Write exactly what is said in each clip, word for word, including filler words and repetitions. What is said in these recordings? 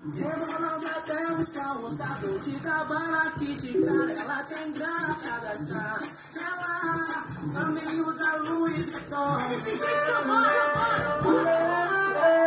Rebolando até o chão, usado de cabana que de cara, ela tem grana pra gastar. Ela também usa Louis Vuitton. Desse jeito eu moro, moro, moro.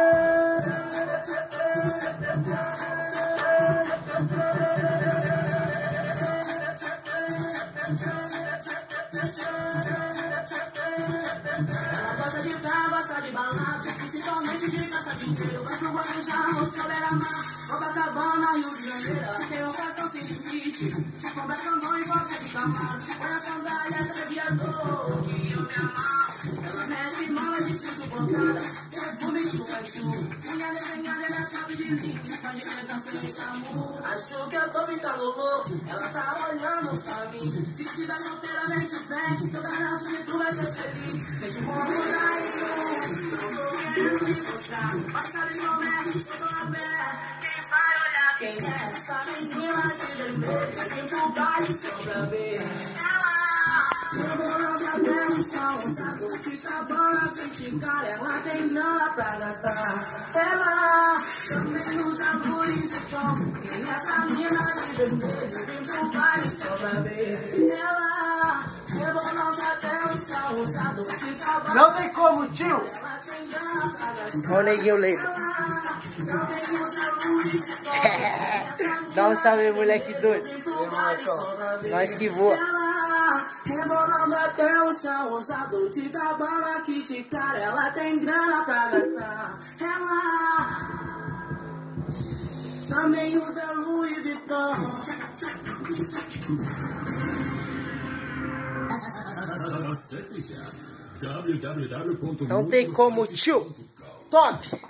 Ela gosta de cá, gosta de balada, principalmente de caça dinheiro. Vai pro Guarujá, mostrou beira-mar, Copacabana, Rio de Janeiro. Ela tem um cartão sem limite, se conversa não envolve de camaro. Põe a sandália gladiador, que eu me amarro. Ela mete mala de tudo botada, perfume de caju. Unha desenhada, ela sabe de links, faz de elegância de glamour. Achou que eu tô ficando louco, ela tá olhando pra mim. Se tiver solteira, vem de frente, que eu garanto que tu vai ser feliz. Gente, vou mudar então, não tô querendo te mostrar. Mas sabe como é, eu tô na pé. Quem vai olhar quem é essa menina de vermelho? Vem pro baile só pra ver. Ela rebolando até o chão, usado de cabana, criticar. Ela tem grana pra gastar. Ela também usa Louis Vuitton. Quem é essa menina de vermelho? Vem pro baile só pra ver. Ela rebolando até o chão, usado de cabana. Não tem como, tio! Olha o neguinho leito. Dá um salve, moleque doido. Nós que voa. Rebolando até o chão, usado de cabana que de cara, ela tem grana pra gastar. Ela também usa Louis Vuitton. Não tem como, tio. Top!